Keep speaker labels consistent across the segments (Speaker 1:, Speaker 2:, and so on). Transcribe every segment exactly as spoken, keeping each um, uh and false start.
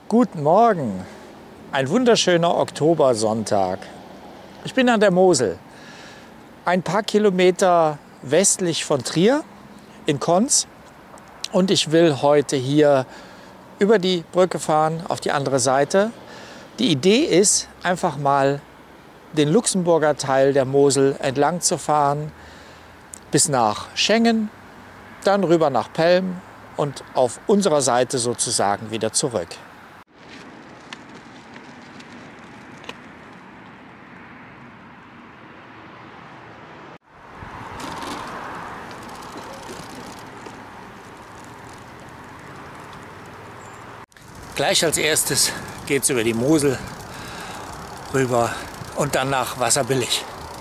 Speaker 1: Guten Morgen, ein wunderschöner Oktobersonntag. Ich bin an der Mosel, ein paar Kilometer westlich von Trier in Konz, und ich will heute hier über die Brücke fahren auf die andere Seite. Die Idee ist, einfach mal den Luxemburger Teil der Mosel entlang zu fahren bis nach Schengen, dann rüber nach Pelm und auf unserer Seite sozusagen wieder zurück. Gleich als erstes geht es über die Mosel rüber und dann nach Wasserbillig.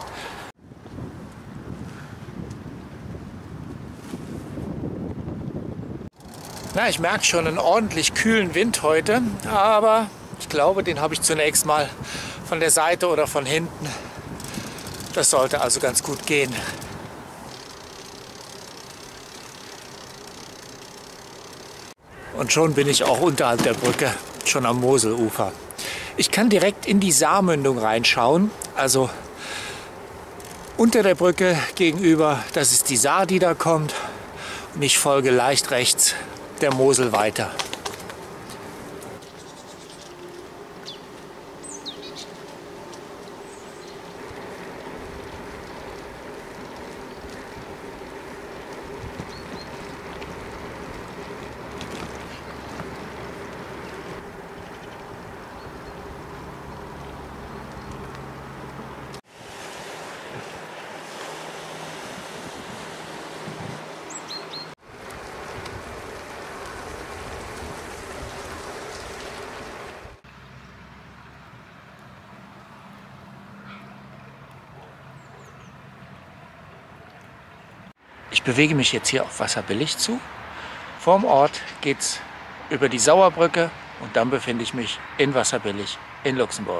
Speaker 1: Na, ich merke schon einen ordentlich kühlen Wind heute, aber ich glaube, den habe ich zunächst mal von der Seite oder von hinten. Das sollte also ganz gut gehen. Und schon bin ich auch unterhalb der Brücke, schon am Moselufer. Ich kann direkt in die Saarmündung reinschauen, also unter der Brücke gegenüber, das ist die Saar, die da kommt. Und ich folge leicht rechts der Mosel weiter. Ich bewege mich jetzt hier auf Wasserbillig zu. Vorm Ort geht es über die Sauerbrücke und dann befinde ich mich in Wasserbillig in Luxemburg.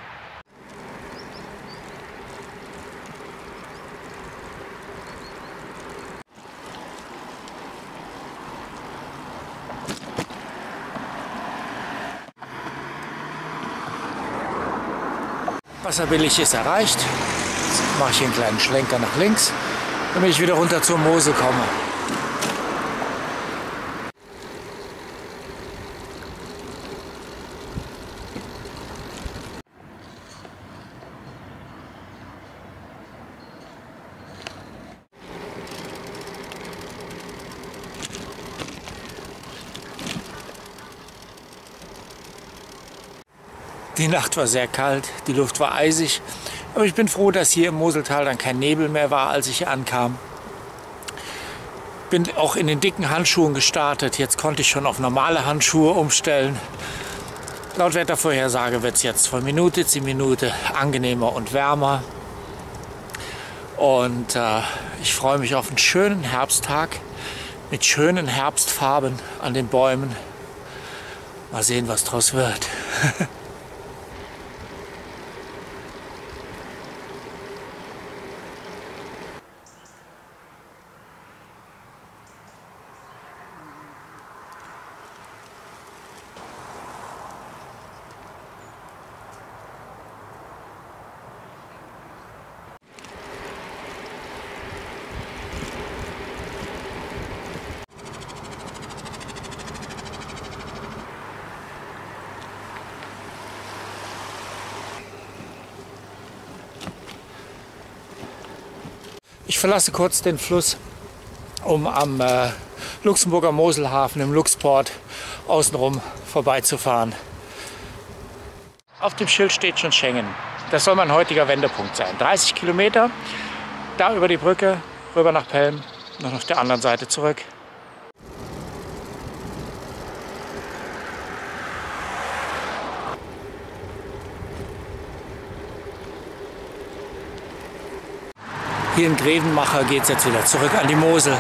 Speaker 1: Wasserbillig ist erreicht. Jetzt mache ich hier einen kleinen Schlenker nach links, damit ich wieder runter zur Mosel komme. Die Nacht war sehr kalt, die Luft war eisig. Aber ich bin froh, dass hier im Moseltal dann kein Nebel mehr war, als ich hier ankam. Bin auch in den dicken Handschuhen gestartet. Jetzt konnte ich schon auf normale Handschuhe umstellen. Laut Wettervorhersage wird es jetzt von Minute zu Minute angenehmer und wärmer. Und äh, ich freue mich auf einen schönen Herbsttag mit schönen Herbstfarben an den Bäumen. Mal sehen, was draus wird. Ich verlasse kurz den Fluss, um am äh, Luxemburger Moselhafen im Luxport außenrum vorbeizufahren. Auf dem Schild steht schon Schengen. Das soll mein heutiger Wendepunkt sein. dreißig Kilometer, da über die Brücke, rüber nach Pelm, noch auf der anderen Seite zurück. Hier in Grevenmacher geht es jetzt wieder zurück an die Mosel.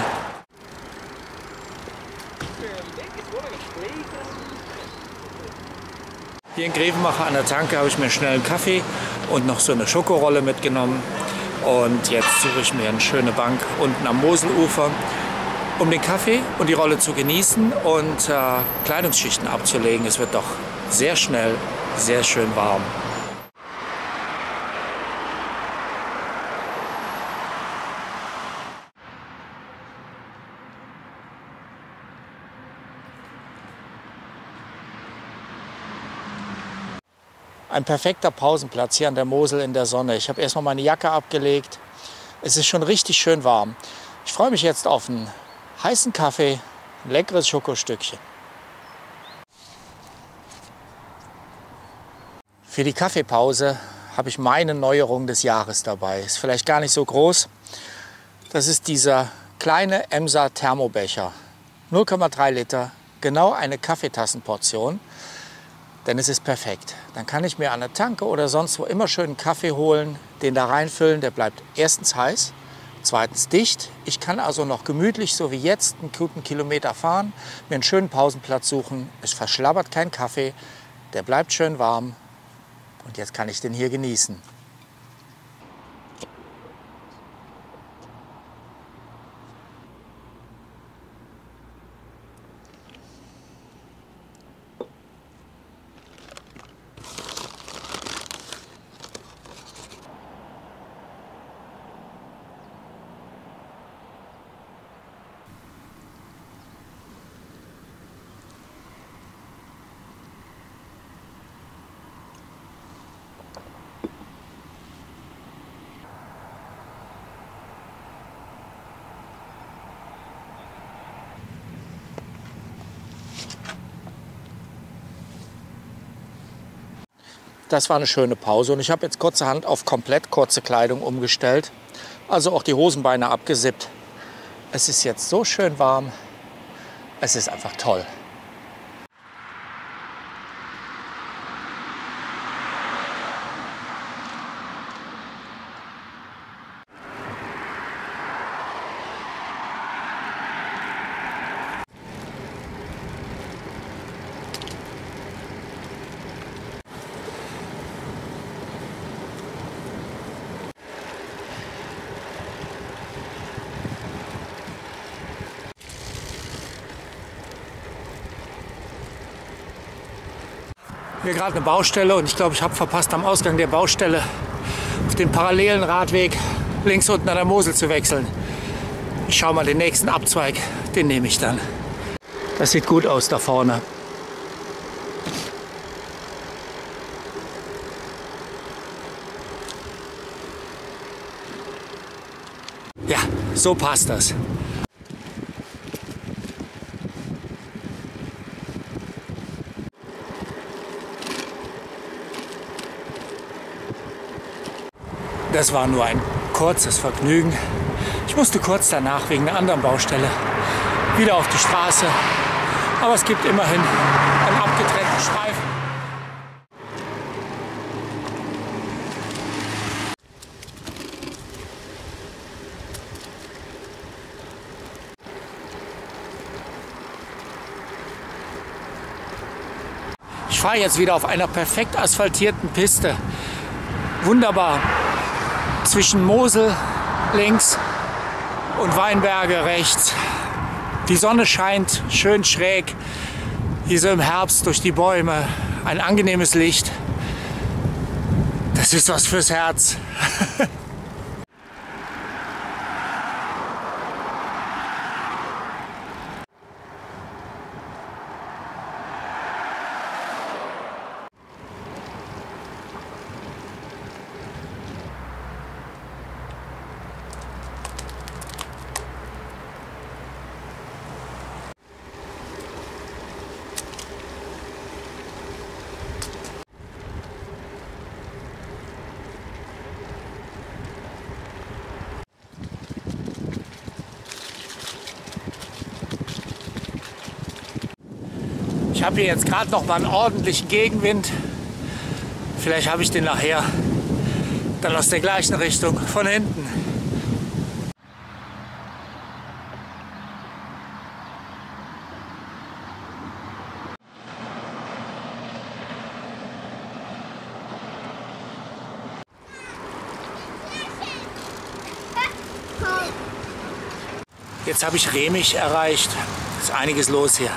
Speaker 1: Hier in Grevenmacher an der Tanke habe ich mir schnell einen Kaffee und noch so eine Schokorolle mitgenommen. Und jetzt suche ich mir eine schöne Bank unten am Moselufer um den Kaffee und die Rolle zu genießen und äh, Kleidungsschichten abzulegen. Es wird doch sehr schnell sehr schön warm. Ein perfekter Pausenplatz hier an der Mosel in der Sonne. Ich habe erstmal meine Jacke abgelegt. Es ist schon richtig schön warm. Ich freue mich jetzt auf einen heißen Kaffee, ein leckeres Schokostückchen. Für die Kaffeepause habe ich meine Neuerung des Jahres dabei. Ist vielleicht gar nicht so groß. Das ist dieser kleine Emser Thermobecher. null Komma drei Liter, genau eine Kaffeetassenportion. Denn es ist perfekt. Dann kann ich mir an der Tanke oder sonst wo immer schön einen Kaffee holen, den da reinfüllen. Der bleibt erstens heiß, zweitens dicht. Ich kann also noch gemütlich, so wie jetzt, einen guten Kilometer fahren, mir einen schönen Pausenplatz suchen. Es verschlabbert kein Kaffee, der bleibt schön warm. Und jetzt kann ich den hier genießen. Das war eine schöne Pause und ich habe jetzt kurzerhand auf komplett kurze Kleidung umgestellt. Also auch die Hosenbeine abgesippt. Es ist jetzt so schön warm. Es ist einfach toll. Hier gerade eine Baustelle und ich glaube, ich habe verpasst, am Ausgang der Baustelle auf den parallelen Radweg links unten an der Mosel zu wechseln. Ich schaue mal den nächsten Abzweig, den nehme ich dann. Das sieht gut aus da vorne. Ja, so passt das. Das war nur ein kurzes Vergnügen. Ich musste kurz danach wegen einer anderen Baustelle wieder auf die Straße. Aber es gibt immerhin einen abgetrennten Streifen. Ich fahre jetzt wieder auf einer perfekt asphaltierten Piste. Wunderbar. Zwischen Mosel links und Weinberge rechts. Die Sonne scheint schön schräg, hier so im Herbst durch die Bäume. Ein angenehmes Licht. Das ist was fürs Herz. Ich habe hier jetzt gerade noch mal einen ordentlichen Gegenwind. Vielleicht habe ich den nachher dann aus der gleichen Richtung von hinten. Jetzt habe ich Remich erreicht. Ist einiges los hier.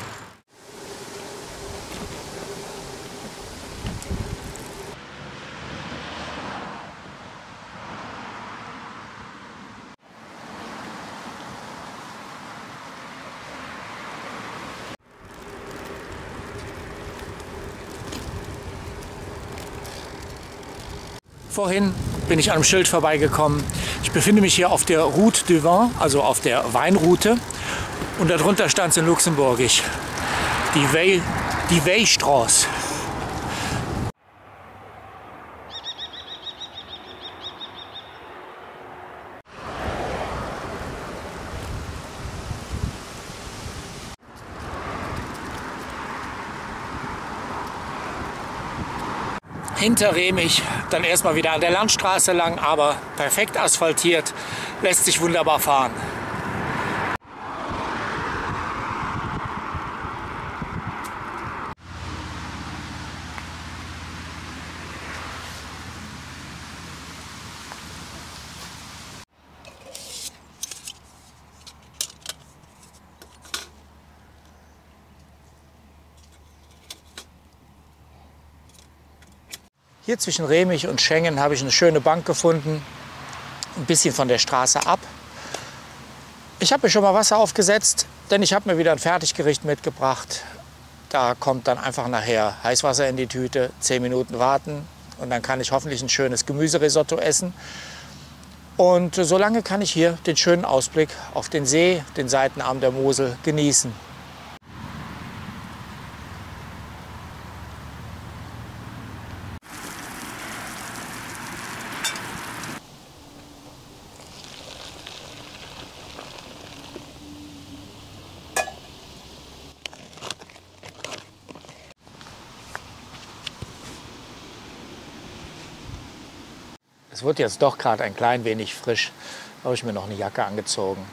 Speaker 1: Vorhin bin ich an einem Schild vorbeigekommen. Ich befinde mich hier auf der Route du Vin, also auf der Weinroute. Und darunter stand es in Luxemburgisch. Die Wey, die Weystraße. Hinter Remich, dann erstmal wieder an der Landstraße lang, aber perfekt asphaltiert, lässt sich wunderbar fahren. Hier zwischen Remich und Schengen habe ich eine schöne Bank gefunden, ein bisschen von der Straße ab. Ich habe mir schon mal Wasser aufgesetzt, denn ich habe mir wieder ein Fertiggericht mitgebracht. Da kommt dann einfach nachher Heißwasser in die Tüte, zehn Minuten warten und dann kann ich hoffentlich ein schönes Gemüserisotto essen. Und solange kann ich hier den schönen Ausblick auf den See, den Seitenarm der Mosel genießen. Es wird jetzt doch gerade ein klein wenig frisch. Da habe ich mir noch eine Jacke angezogen.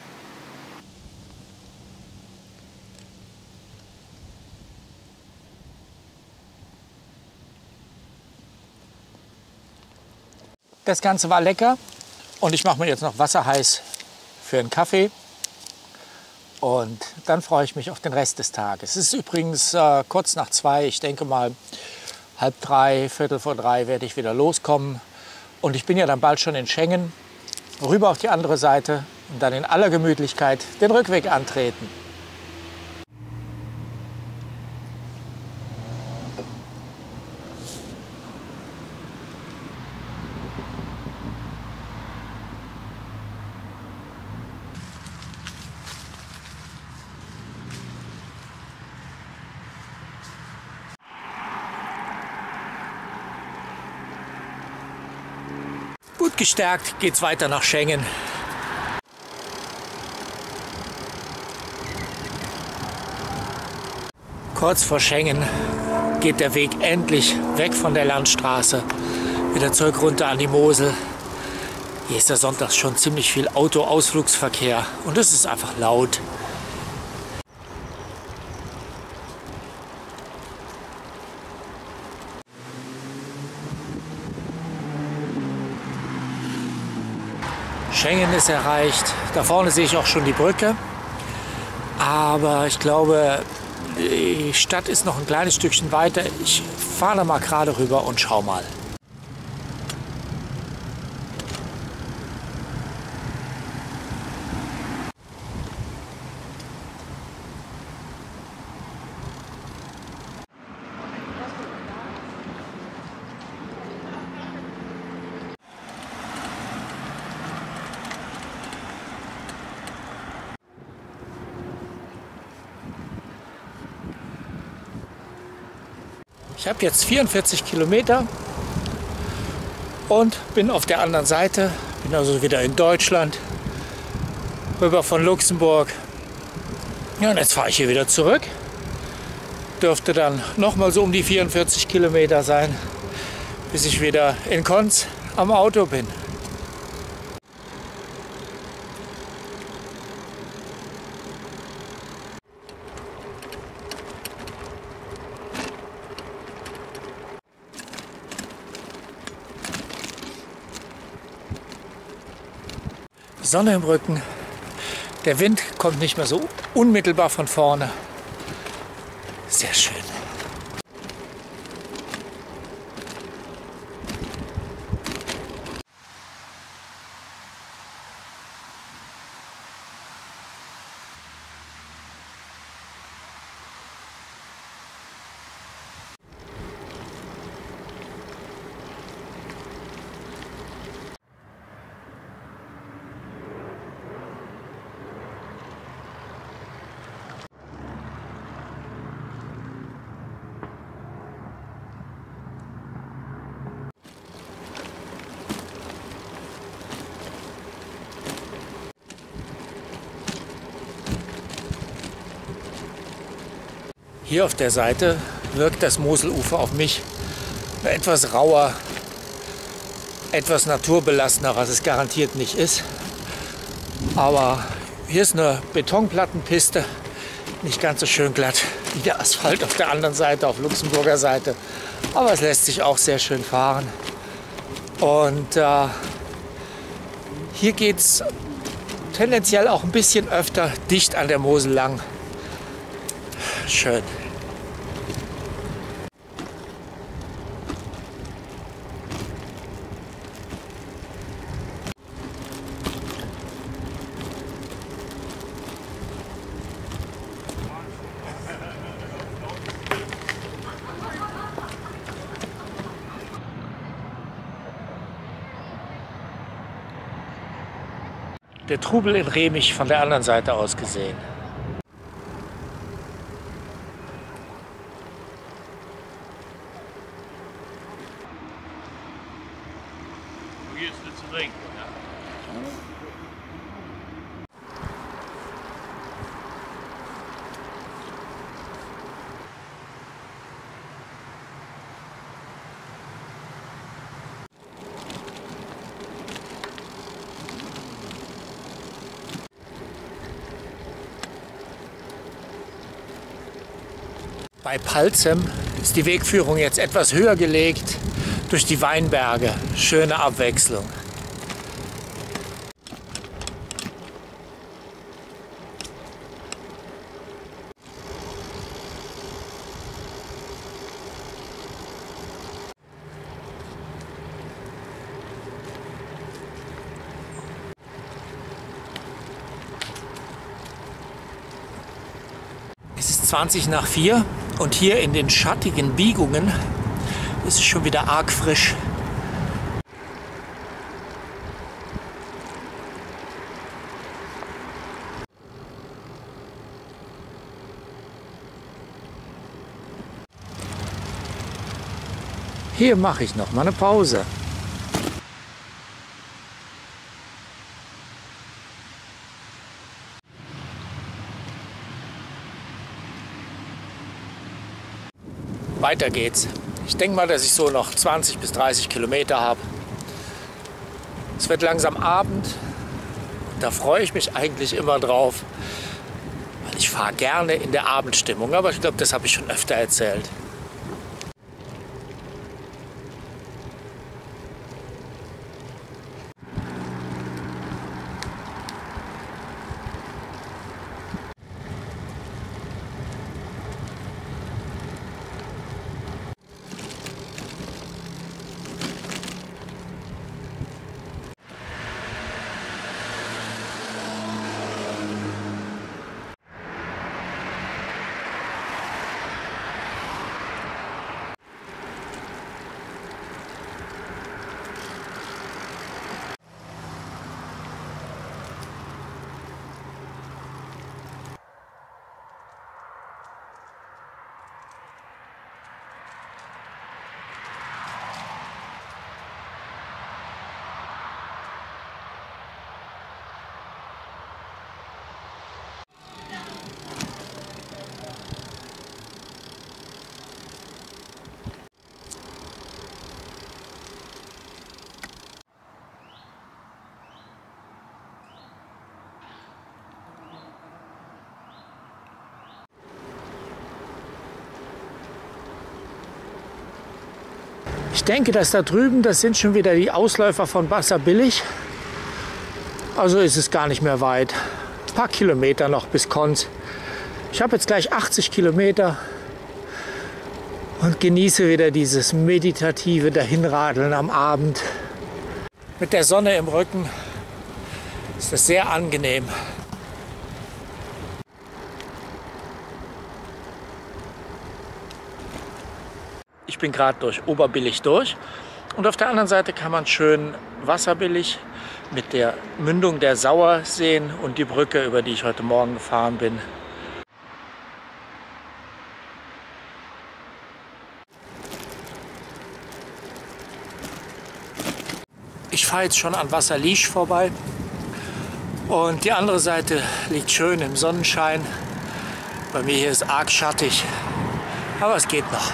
Speaker 1: Das Ganze war lecker und ich mache mir jetzt noch Wasser heiß für einen Kaffee. Und dann freue ich mich auf den Rest des Tages. Es ist übrigens äh, kurz nach zwei. Ich denke mal halb drei, viertel vor drei werde ich wieder loskommen. Und ich bin ja dann bald schon in Schengen, rüber auf die andere Seite und dann in aller Gemütlichkeit den Rückweg antreten. Gut gestärkt geht's weiter nach Schengen. Kurz vor Schengen geht der Weg endlich weg von der Landstraße, wieder zurück runter an die Mosel. Hier ist ja sonntags schon ziemlich viel Auto-Ausflugsverkehr und es ist einfach laut. Schengen ist erreicht. Da vorne sehe ich auch schon die Brücke. Aber ich glaube, die Stadt ist noch ein kleines Stückchen weiter. Ich fahre da mal gerade rüber und schau mal. Ich habe jetzt vierundvierzig Kilometer und bin auf der anderen Seite, bin also wieder in Deutschland, rüber von Luxemburg. Ja, und jetzt fahre ich hier wieder zurück. Dürfte dann noch mal so um die vierundvierzig Kilometer sein, bis ich wieder in Konz am Auto bin. Die Sonne im Rücken, Der Wind kommt nicht mehr so unmittelbar von vorne. Sehr schön. Hier auf der Seite wirkt das Moselufer auf mich etwas rauer, etwas naturbelassener, was es garantiert nicht ist. Aber hier ist eine Betonplattenpiste, nicht ganz so schön glatt wie der Asphalt auf der anderen Seite, auf Luxemburger Seite. Aber es lässt sich auch sehr schön fahren. Und äh, hier geht es tendenziell auch ein bisschen öfter dicht an der Mosel lang. Schön. Der Trubel in Remich von der anderen Seite aus gesehen.
Speaker 2: Hier ist es zu trinken.
Speaker 1: Bei Palzem ist die Wegführung jetzt etwas höher gelegt durch die Weinberge. Schöne Abwechslung. Es ist zwanzig nach vier und hier in den schattigen Biegungen ist es schon wieder arg frisch. Hier mache ich noch mal eine Pause. Weiter geht's. Ich denke mal, dass ich so noch zwanzig bis dreißig Kilometer habe. Es wird langsam Abend. Da freue ich mich eigentlich immer drauf. Weil ich fahre gerne in der Abendstimmung. Aber ich glaube, das habe ich schon öfter erzählt. Ich denke, dass da drüben, das sind schon wieder die Ausläufer von Wasserbillig. Also ist es gar nicht mehr weit. Ein paar Kilometer noch bis Konz. Ich habe jetzt gleich achtzig Kilometer und genieße wieder dieses meditative Dahinradeln am Abend. Mit der Sonne im Rücken ist das sehr angenehm. Ich bin gerade durch Oberbillig durch und auf der anderen Seite kann man schön Wasserbillig mit der Mündung der Sauer sehen und die Brücke, über die ich heute Morgen gefahren bin. Ich fahre jetzt schon an Wasserliesch vorbei und die andere Seite liegt schön im Sonnenschein. Bei mir hier ist arg schattig, aber es geht noch.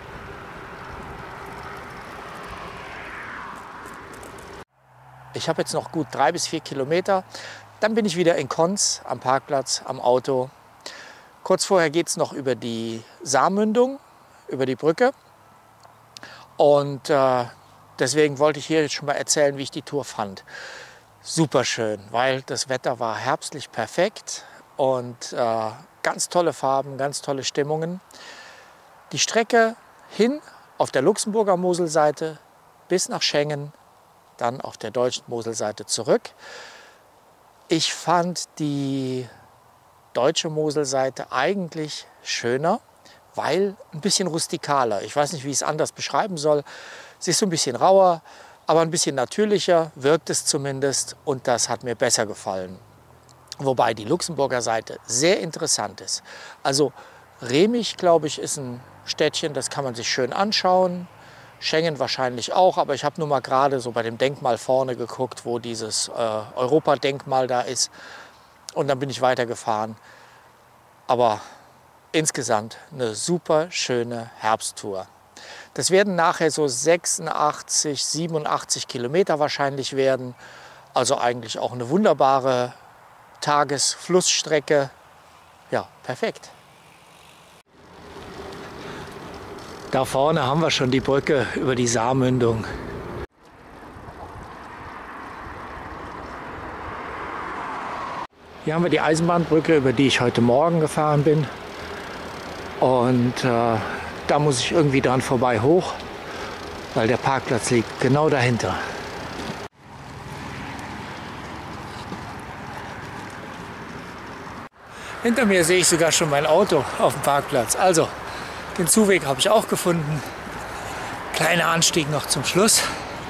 Speaker 1: Ich habe jetzt noch gut drei bis vier Kilometer. Dann bin ich wieder in Konz am Parkplatz, am Auto. Kurz vorher geht es noch über die Saarmündung, über die Brücke. Und äh, deswegen wollte ich hier jetzt schon mal erzählen, wie ich die Tour fand. Super schön, weil das Wetter war herbstlich perfekt und äh, ganz tolle Farben, ganz tolle Stimmungen. Die Strecke hin auf der Luxemburger Moselseite bis nach Schengen, dann auf der deutschen Moselseite zurück. Ich fand die deutsche Moselseite eigentlich schöner, weil ein bisschen rustikaler. Ich weiß nicht, wie ich es anders beschreiben soll. Sie ist so ein bisschen rauer, aber ein bisschen natürlicher wirkt es zumindest und das hat mir besser gefallen. Wobei die Luxemburger Seite sehr interessant ist. Also Remich, glaube ich, ist ein Städtchen, das kann man sich schön anschauen. Schengen wahrscheinlich auch, aber ich habe nur mal gerade so bei dem Denkmal vorne geguckt, wo dieses äh, Europadenkmal da ist. Und dann bin ich weitergefahren. Aber insgesamt eine super schöne Herbsttour. Das werden nachher so sechsundachtzig, siebenundachtzig Kilometer wahrscheinlich werden. Also eigentlich auch eine wunderbare Tagesflussstrecke. Ja, perfekt. Da vorne haben wir schon die Brücke über die Saarmündung. Hier haben wir die Eisenbahnbrücke, über die ich heute Morgen gefahren bin. Und äh, da muss ich irgendwie dran vorbei hoch, weil der Parkplatz liegt genau dahinter. Hinter mir sehe ich sogar schon mein Auto auf dem Parkplatz. Also, den Zuweg habe ich auch gefunden. Kleiner Anstieg noch zum Schluss.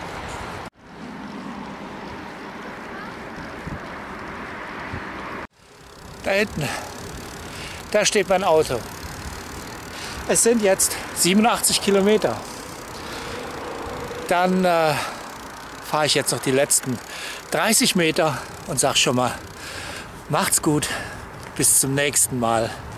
Speaker 1: Da hinten, da steht mein Auto. Es sind jetzt siebenundachtzig Kilometer. Dann äh, fahre ich jetzt noch die letzten dreißig Meter und sage schon mal, macht's gut, bis zum nächsten Mal.